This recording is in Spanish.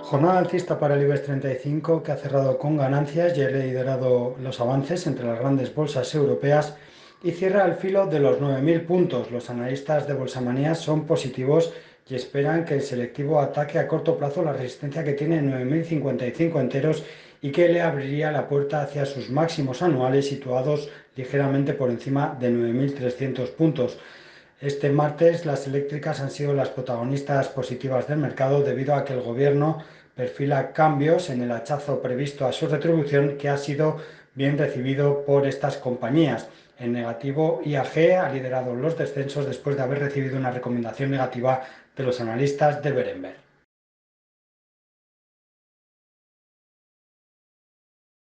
Jornada alcista para el IBEX 35 que ha cerrado con ganancias y ha liderado los avances entre las grandes bolsas europeas y cierra al filo de los 9.000 puntos. Los analistas de Bolsamanía son positivos y esperan que el selectivo ataque a corto plazo la resistencia que tiene en 9.055 enteros y que le abriría la puerta hacia sus máximos anuales situados ligeramente por encima de 9.300 puntos. Este martes las eléctricas han sido las protagonistas positivas del mercado debido a que el gobierno perfila cambios en el hachazo previsto a su retribución que ha sido bien recibido por estas compañías. En negativo, IAG ha liderado los descensos después de haber recibido una recomendación negativa de los analistas de Berenberg.